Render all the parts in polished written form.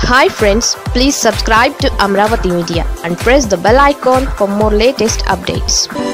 Hi friends, please subscribe to Amaravathi Media and press the bell icon for more latest updates.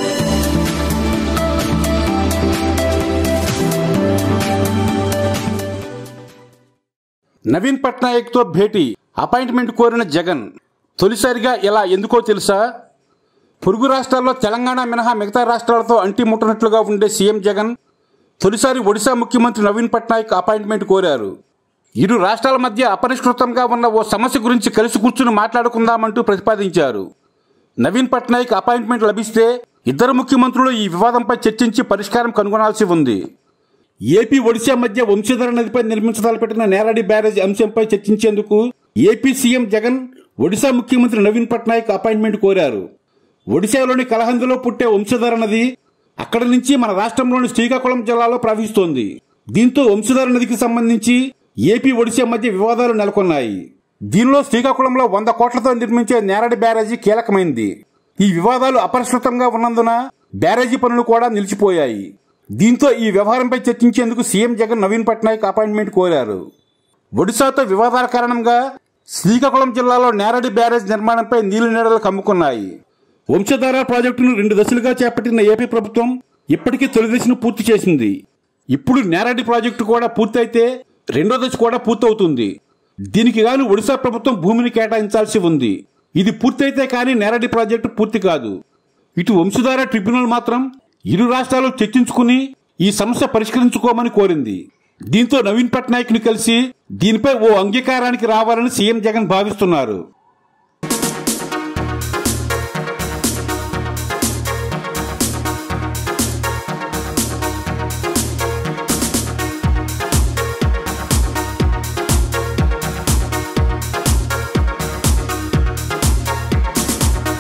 Naveen Patnaik తో భేటీ appointment కోరిన జగన్ తొలిసారిగా ఇలా ఎందుకో తెలుసా? పొరుగు రాష్ట్రాల్లో తెలంగాణ మినహా మిగతా రాష్ట్రాలతో అంటిముట్టనట్లుగా ఉండే సీఎం జగన్ తొలిసారి ఒడిశా ముఖ్యమంత్రి నవీన్ పట్నాయక్ అపాయింట్మెంట్ కోరారు. ఇరు రాష్ట్రాల మధ్య అపరిష్కృతంగా ఉన్న ఓ సమస్య గురించి కలిసి కూర్చుని మాట్లాడుకుందామంటూ ప్రతిపాదించారు. నవీన్ పట్నాయక్ అపాయింట్మెంట్ లభిస్తే ఇద్దరు ముఖ్యమంత్రులు ఈ వివాదంపై చర్చించి పరిష్కారం కనుగొనాల్సి ఉంది. ఏపీ ఒడిశా మధ్య వంశీధర నదిపై నిర్మించదలపెట్టిన నేరడి బ్యారేజ్ అంశంపై చర్చించేందుకు ఏపీ సీఎం జగన్ ఒడిశా ముఖ్యమంత్రి నవీన్ పట్నాయక్ అపాయింట్మెంట్ కోరారు. ఒడిశాలోని కలహందిలో పుట్టే వంశీధర నది అక్కడి నుంచి మన రాష్ట్రంలోని శ్రీకాకుళం జిల్లాలో ప్రవహిస్తోంది. దీంతో వంశీధర నదికి సంబంధించి ఏపీ ఒడిశా మధ్య వివాదాలు నెలకొన్నాయి. దీనిలో శ్రీకాకుళంలో 100 కోట్లతో నిర్మించే నేరడి బ్యారేజీ కీలకమైంది. ఈ వివాదాలు అపరిష్కృతంగా ఉన్నందున బ్యారేజీ పనులు కూడా నిలిచిపోయాయి. దీంతో ఈ వ్యవహారంపై చర్చించేందుకు సీఎం జగన్ నవీన్ పట్నాయక్ అపాయింట్మెంట్ కోరారు. ఒడిశాతో వివాదాల కారణంగా శ్రీకాకుళం జిల్లాలో నేరడి బ్యారేజ్ నిర్మాణంపై నీళ్లు నీడలు కమ్ముకున్నాయి. వంశధార ప్రాజెక్టును 2 దశలుగా చేపట్టిన ఏపీ ప్రభుత్వం ఇప్పటికీ తొలి దశను పూర్తి చేసింది. ఇప్పుడు నేరడి ప్రాజెక్టు కూడా పూర్తయితే రెండో దశ కూడా పూర్తవుతుంది. దీనికి గాను ఒడిశా ప్రభుత్వం భూమిని కేటాయించాల్సి ఉంది. ఇది పూర్తయితే కానీ నేరడి ప్రాజెక్టు పూర్తి కాదు. ఇటు వంశధార ట్రిబ్యునల్ మాత్రం ఇరు రాష్ట్రాలు చర్చించుకుని ఈ సమస్య పరిష్కరించుకోమని కోరింది. దీంతో నవీన్ పట్నాయక్ ని కలిసి దీనిపై ఓ అంగీకారానికి రావాలని సీఎం జగన్ భావిస్తున్నారు.